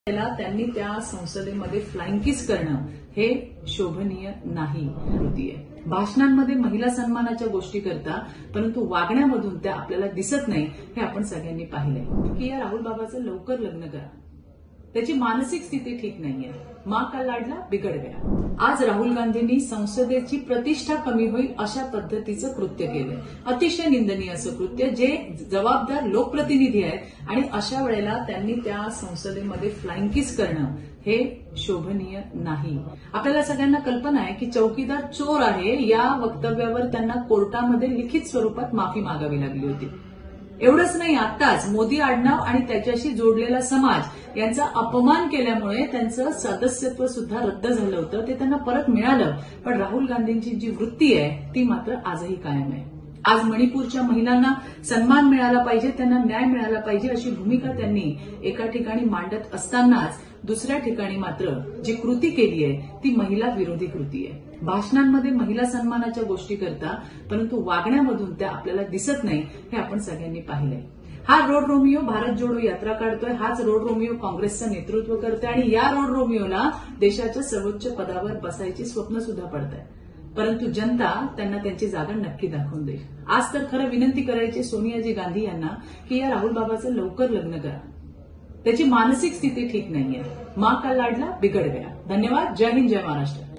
त्यांनी त्या संसदेमध्ये flying kiss करणं हे शोभनीय नाही कृती आहे। भाषणांमध्ये महिला सन्मानाच्या गोष्टी करता परंतु वागण्यामधून त्या आपल्याला दिसत नाही हे आपण सगळ्यांनी पाहिलंय की या राहुल बाबाचं लवकर लग्न करा, त्याची मानसिक स्थिती ठीक नाहीये, मां का लाडला बिगड़ गया। आज राहुल गांधींनी संसदेची प्रतिष्ठा कमी होईल अशा पद्धतीचं कृत्य केलंय, अतिशय निंदनीय असं कृत्य, जे जबाबदार लोकप्रतिनिधी आहेत आणि अशा वेळेला त्यांनी त्या संसदेमध्ये फ्लाइंग किस करणं हे शोभनीय नाही। आपल्याला सगळ्यांना कल्पना आहे की चौकीदार चोर आहे या वक्तव्यावर त्यांना कोर्टामध्ये लिखित स्वरूपात माफी मागावी लागली होती। एवढंच नाही, आताच मोदी आडनाव आणि त्याच्याशी जोडलेला समाज यांचा अपमान केल्यामुळे त्यांचं सदस्यत्व सुद्धा रद्द झालं होतं, ते त्यांना परत मिळालं। पण राहुल गांधींची जी वृत्ती आहे ती मात्र आजही कायम आहे। आज मणिपूरच्या महिलांना सन्मान मिळाला पाहिजे, त्यांना न्याय मिळाला पाहिजे अशी भूमिका त्यांनी एका ठिकाणी मांडत असतानाच दुसऱ्या ठिकाणी मात्र जी कृती केली आहे ती महिला विरोधी कृती आहे। भाषणांमध्ये महिला सन्मानाच्या गोष्टी करता परंतु वागण्यामधून त्या आपल्याला दिसत नाही हे आपण सगळ्यांनी पाहिलंय। हा रोड रोमिओ भारत जोडो यात्रा काढतोय, हाच रोड रोमिओ काँग्रेसचं नेतृत्व करतोय आणि या रोड रोमिओला देशाच्या सर्वोच्च पदावर बसायची स्वप्न सुद्धा पडतंय, परंतु जनता त्यांना त्यांची जागा नक्की दाखवून देईल। आज तर खरं विनंती करायची सोनियाजी गांधी यांना की या राहुल बाबाचं लवकर लग्न करा, त्याची मानसिक स्थिती ठीक नाहीये, मां का लाडला बिगड़ गया। धन्यवाद। जय हिंद, जय महाराष्ट्र।